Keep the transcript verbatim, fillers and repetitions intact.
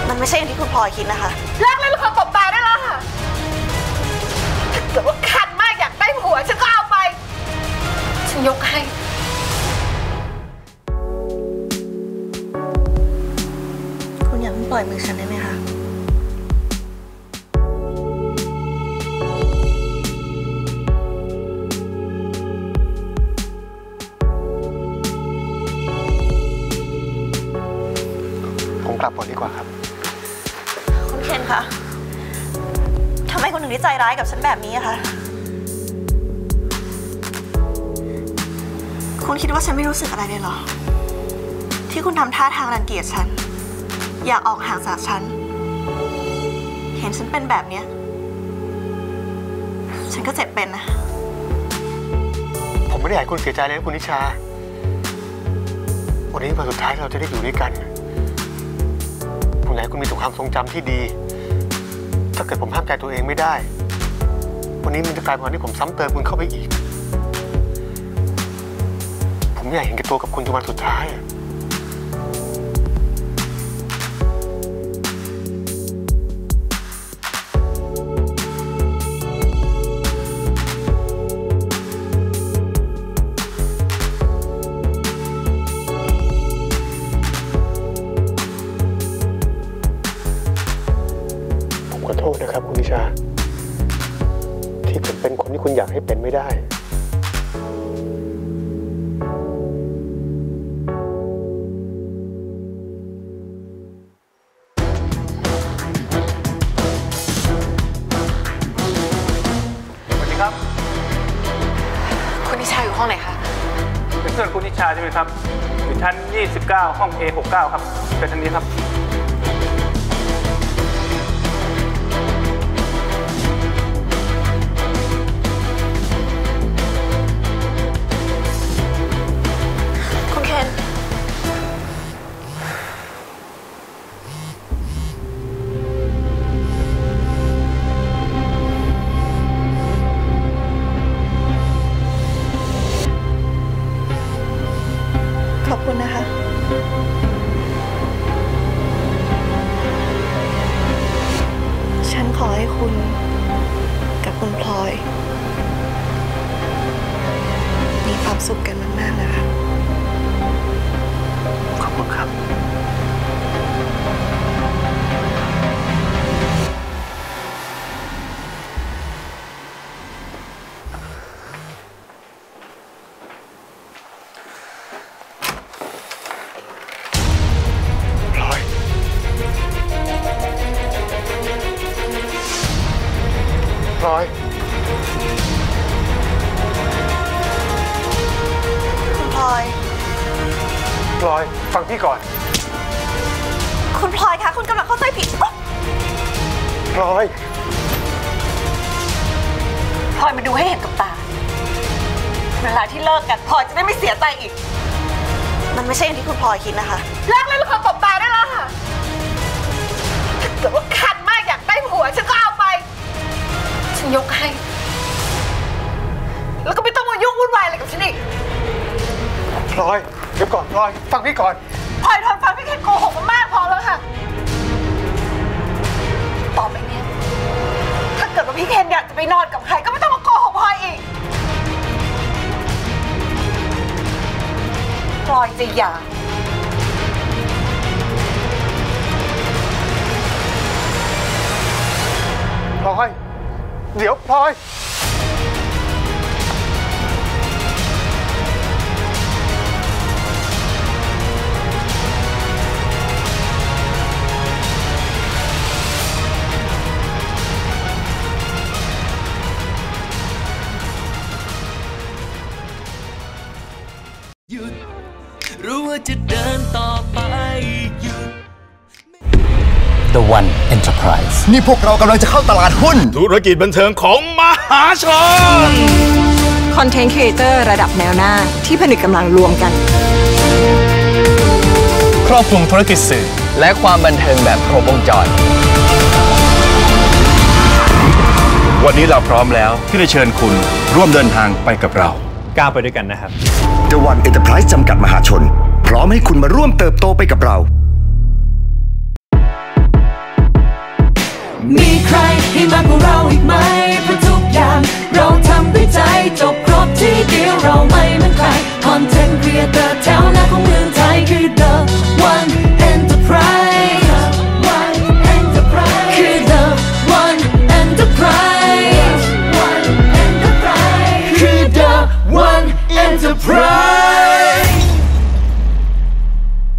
มันไม่ใช่อย่างที่คุณพลอยคิดนะคะเลิกเล่นละครตบตาได้แล้วค่ะถ้าเกิดว่าคันมากอยากได้ผัวฉันก็เอาไปฉันยกให้คุณอย่าเพิ่งปล่อยมือฉันได้ไหมคะผมกลับก่อนดีกว่าครับคุณเคนคะทำไมคุณถึงได้ใจร้ายกับฉันแบบนี้อะคะคุณคิดว่าฉันไม่รู้สึกอะไรเลยเหรอที่คุณทำท่าทางรังเกียจฉันอยากออกห่างจากฉันเห็นฉันเป็นแบบเนี้ยฉันก็เจ็บเป็นนะผมไม่ได้อยากให้คุณเสียใจเลยนะคุณนิชาวันนี้วันสุดท้ายเราจะได้อยู่ด้วยกันผมอยากให้คุณมีแต่ความทรงจำที่ดีถ้าเกิดผมห้ามใจตัวเองไม่ได้วันนี้มันจะกลายเป็นวันที่ผมซ้ำเติมคุณเข้าไปอีกผมไม่อยากเห็นแก่ตัวกับคุณจนวันสุดท้ายขอโทษนะครับคุณนิชาที่ผมเป็นคนที่คุณอยากให้เป็นไม่ได้สวัสดีครับคุณนิชาอยู่ห้องไหนคะเป็นเพื่อนคุณนิชาใช่ไหมครับอยู่ชั้นยี่สิบเก้าห้อง เอ หกสิบเก้า ครับเป็นทางนี้ครับขอบคุณนะคะ ฉันขอให้คุณกับคุณพลอยมีความสุขกันมากๆนะคะขอบคุณครับพลอยคุณพลอยพลอยฟังพี่ก่อนคุณพลอยคะคุณกำลังเข้าใจผิดพลอยพลอยมาดูให้เห็นกับตาเวลาที่เลิกกันพลอยจะได้ไม่เสียใจอีกมันไม่ใช่อย่างที่คุณพลอยคิดนะคะเลิกเล่นละครตบตาได้แล้วค่ะถ้าเกิดว่าคันมากอยากได้ผัวฉันก็เอาไปฉันยกให้แล้วก็ไม่ต้องมายุ่งวุ่นวายอะไรกับฉันอีกพลอยเดี๋ยวก่อนพลอยฟังพี่ก่อนพลอยทนฟังพี่แค่โกหกมากพอแล้วค่ะต่อไปนี้ถ้าเกิดว่าพี่เคนอยากจะไปนอนกับใครก็ไม่ต้องมาโกหกพลอยอีกพลอยจะหย่าพลอยเดี๋ยวพลอยหยุดรู้ว่าจะเดินต่อไปหยุด The One Enterprise นี่พวกเรากำลังจะเข้าตลาดหุ้นธุรกิจบันเทิงของมหาชนคอนเทนต์ครีเอเตอร์ระดับแนวหน้าที่ผนึกกำลังรวมกันครอบคลุมธุรกิจสื่อและความบันเทิงแบบครบวงจรวันนี้เราพร้อมแล้วที่จะเชิญคุณร่วมเดินทางไปกับเราก้าวไปด้วยกันนะครับ The One Enterprise จำกัดมหาชนพร้อมให้คุณมาร่วมเติบโตไปกับเรามีใครให้มากกว่าเราอีกไหม